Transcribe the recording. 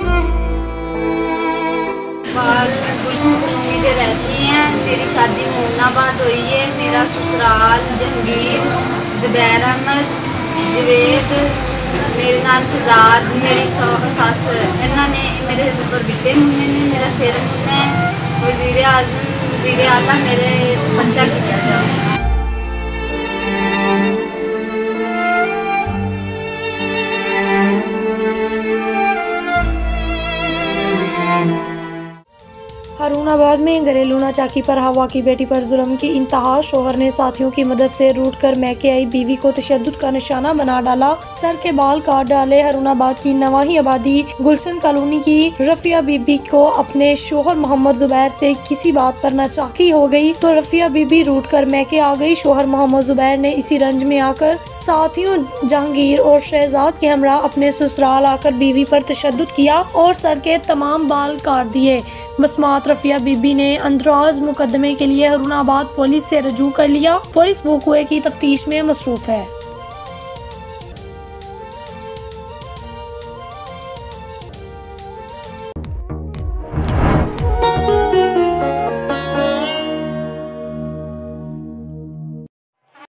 बाल गुलशन कॉलोनी के रहशी हैं। मेरी शादी मोमनाबाद हुई है। मेरा ससुराल जहांगीर, जुबैर अहमद, जवेद, मेरे नाम शहजाद, मेरी सस, इन्होंने मेरे ऊपर बिट्टे मुन्ने ने, मेरा सिर मुन्ने, वज़ीर आज़म वज़ीर आला मेरे बच्चा किया जाए। हारूनाबाद में घरेलू नाचाकी पर हवा की बेटी पर जुल्म की इंतहा। शोहर ने साथियों की मदद से रूठ कर मैके आई बीवी को तशद्दुद का निशाना बना डाला, सर के बाल काट डाले। हारूनाबाद की नवाही आबादी गुलशन कॉलोनी की रफिया बीबी को अपने शोहर मोहम्मद जुबैर से किसी बात पर नाचाकी हो गई तो रफिया बीबी रूठ कर मैके आ गई। शोहर मोहम्मद जुबैर ने इसी रंज में आकर साथियों जहांगीर और शहजाद के हमरा अपने ससुराल आकर बीवी पर तशद्दुद किया और सर के तमाम बाल काट दिए। मसमात रफिया बीबी ने अंदराज मुकदमे के लिए हारूनाबाद पुलिस से रजू कर लिया। पुलिस वक़ूए की तफ्तीश में मसरूफ है।